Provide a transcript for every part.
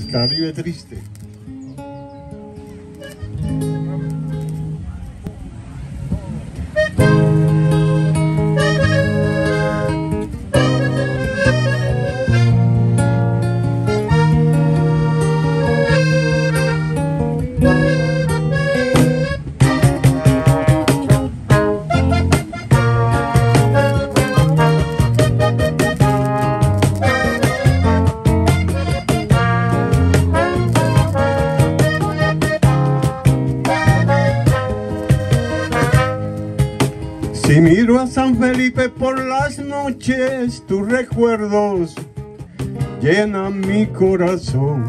Caribe Triste. Si miro a San Felipe por las noches, tus recuerdos llenan mi corazón.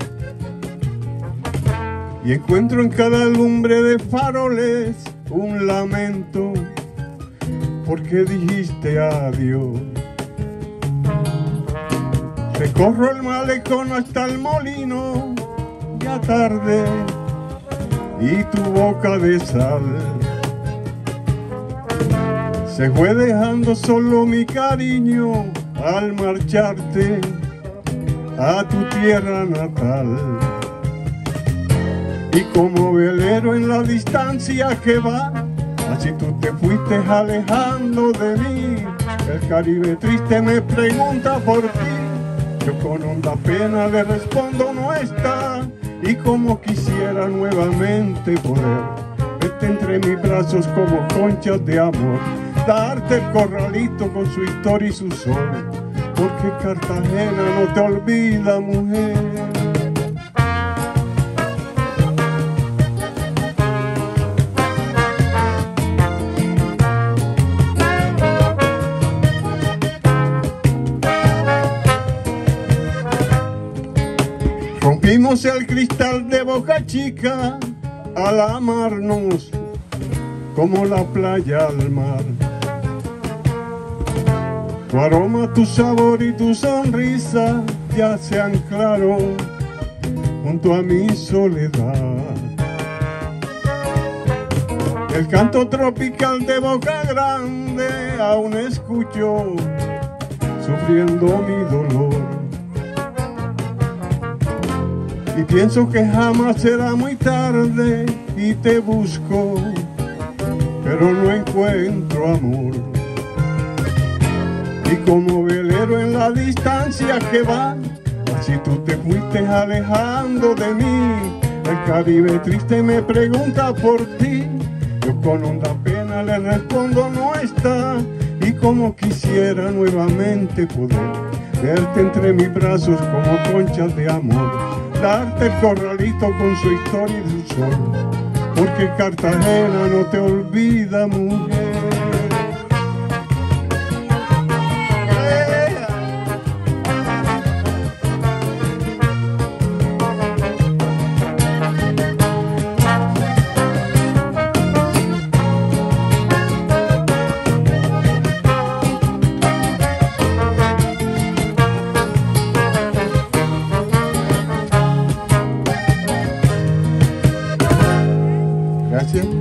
Y encuentro en cada lumbre de faroles un lamento, porque dijiste adiós. Recorro el malecón hasta el molino, ya tarde, y tu boca de sal se fue dejando solo mi cariño al marcharte a tu tierra natal. Y como velero en la distancia que va, así tú te fuiste alejando de mí. El Caribe triste me pregunta por ti, yo con honda pena le respondo no está. Y como quisiera nuevamente poder verte entre mis brazos como conchas de amor, darte el corralito con su historia y su sol, porque Cartagena no te olvida, mujer. Rompimos el cristal de Boca Chica al amarnos como la playa al mar. Tu aroma, tu sabor y tu sonrisa ya se anclaron junto a mi soledad. El canto tropical de Boca Grande aún escucho sufriendo mi dolor. Y pienso que jamás será muy tarde y te busco, pero no encuentro amor. Y como velero en la distancia que va, así tú te fuiste alejando de mí. El Caribe triste me pregunta por ti, yo con honda pena le respondo no está. Y como quisiera nuevamente poder verte entre mis brazos como conchas de amor, darte el corralito con su historia y su sol, porque Cartagena no te olvida, mujer. Gracias.